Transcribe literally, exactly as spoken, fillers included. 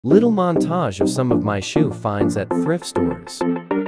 Little montage of some of my shoe finds at thrift stores.